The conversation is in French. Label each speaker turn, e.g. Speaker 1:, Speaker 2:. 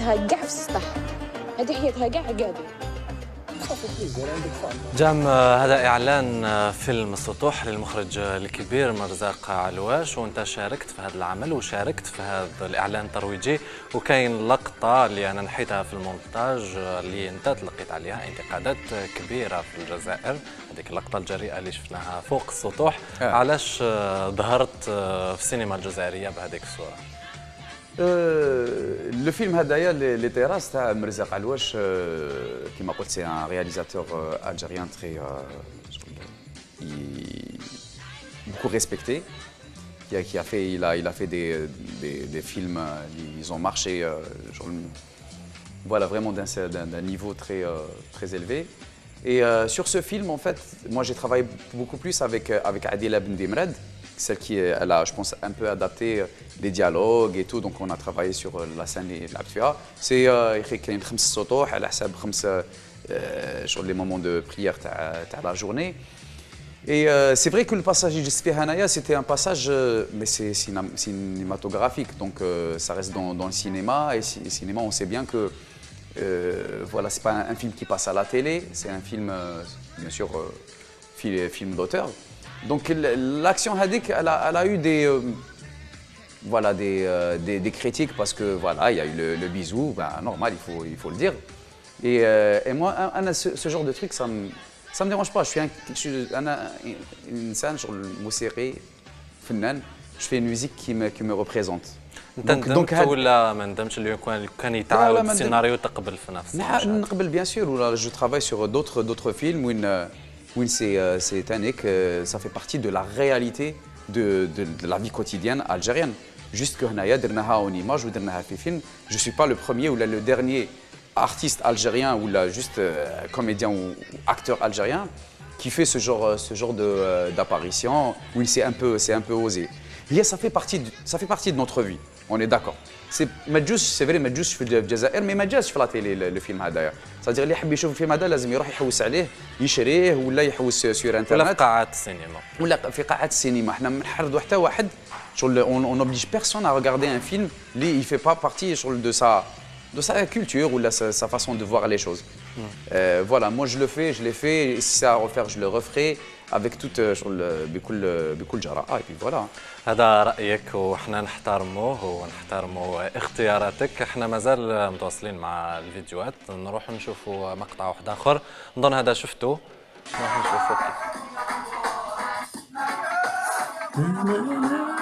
Speaker 1: حياتها كاع في السطح. هذه حياتها كاع قاعده.
Speaker 2: جام هذا إعلان فيلم السطوح للمخرج الكبير مرزاق علواش، وأنت شاركت في هذا العمل وشاركت في هذا الإعلان الترويجي، وكاين لقطة اللي أنا نحيتها في المونتاج اللي أنت تلقيت عليها انتقادات كبيرة في الجزائر، هذيك اللقطة الجريئة اللي شفناها فوق السطوح. علاش ظهرت في السينما الجزائرية بهذيك الصورة؟
Speaker 3: Le film Hadaya, les terrasses, c'est Mirza Alouache, qui m'a dit c'est un réalisateur algérien très beaucoup respecté, qui a fait, il a fait des films, ils ont marché, voilà, vraiment d'un niveau très élevé. Et sur ce film, en fait, moi j'ai travaillé beaucoup plus avec Adila Ben Demrad, celle qui elle a, je pense, un peu adapté les dialogues et tout, donc on a travaillé sur la scène de l'Abtua. C'est écrit 5 سطوح على حساب 5 sur les moments de prière de la journée. Et c'est vrai que le passage de Jesfi Hanaya, c'était un passage, mais c'est cinématographique, donc ça reste dans le cinéma, et le cinéma, on sait bien que voilà, c'est pas un film qui passe à la télé, c'est un film, bien sûr, film d'auteur. Donc l'action Hadik, elle a eu voilà, des critiques parce que voilà, il y a eu le bisou, ben, normal, il faut le dire. Et moi, ce genre de truc, ça me dérange pas. Je suis une scène sur le موسيقي فنان, je fais une musique qui me représente.
Speaker 2: donc ولا ما ندمتش اللي كان يتعاود السيناريو تقبل في نفس الوقت؟
Speaker 3: نقبل bien sûr, ou je travaille sur d'autres films où c'est Tanek, ça fait partie de la réalité de la vie quotidienne algérienne. Juste que هنايا درناها en image ou درناها في film. Je suis pas le premier ou le dernier artiste algérien ou juste comédien ou acteur algérien qui fait ce genre d'apparition où c'est un peu osé. Et ça fait partie de notre vie. On est d'accord. C'est vrai, Medjous في الجزائر, mais ما جاش في la télé le film هذايا. C'est-à-dire اللي يحب يشوف الفيلم هذا لازم يروح يحوس عليه, يشريه ولا يحوس سور انترنت.
Speaker 2: ولا في قاعات السينما.
Speaker 3: ولا في قاعات السينما. احنا ما نحرضوا حتى واحد. On n'oblige personne à regarder un film qui ne fait pas partie de sa culture ou de sa façon de voir les choses. Voilà, moi je l'ai fait, et si c'est à refaire, je le referai avec toute بكل جراءة, et puis voilà.
Speaker 2: هذا رأيك وحنا نحترموه ونحترموا اختياراتك. احنا مازال متواصلين مع الفيديوهات, نروح نشوفوا مقطع واحد آخر, نظن هذا شفتوه, نروح نشوفوا كيف.